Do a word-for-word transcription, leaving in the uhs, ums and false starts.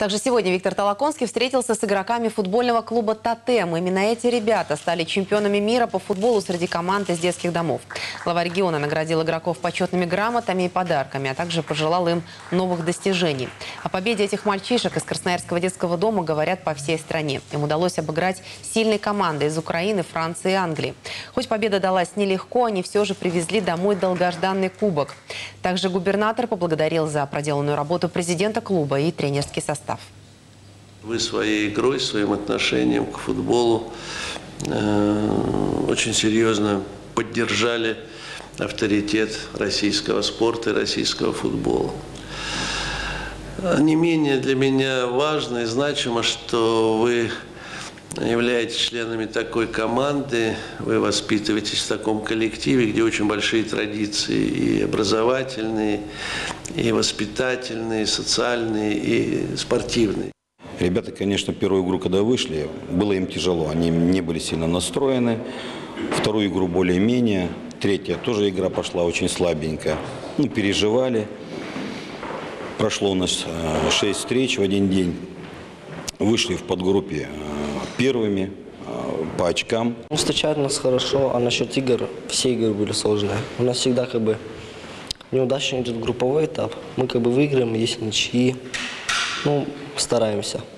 Также сегодня Виктор Толоконский встретился с игроками футбольного клуба «Тотем». Именно эти ребята стали чемпионами мира по футболу среди команд из детских домов. Глава региона наградил игроков почетными грамотами и подарками, а также пожелал им новых достижений. О победе этих мальчишек из Красноярского детского дома говорят по всей стране. Им удалось обыграть сильные команды из Украины, Франции и Англии. Хоть победа далась нелегко, они все же привезли домой долгожданный кубок. Также губернатор поблагодарил за проделанную работу президента клуба и тренерский состав. Вы своей игрой, своим отношением к футболу э, очень серьезно поддержали авторитет российского спорта и российского футбола. Не менее для меня важно и значимо, что вы являетесь членами такой команды, вы воспитываетесь в таком коллективе, где очень большие традиции и образовательные, и воспитательные, и социальные, и спортивные. Ребята, конечно, первую игру, когда вышли, было им тяжело. Они не были сильно настроены. Вторую игру более-менее. Третья тоже игра пошла очень слабенькая. Ну, переживали. Прошло у нас шесть встреч в один день. Вышли в подгруппе первыми по очкам. Встречают нас хорошо, а насчет игр, все игры были сложные. У нас всегда как бы неудачно идет групповой этап. Мы как бы выиграем, есть ничьи. Ну, стараемся.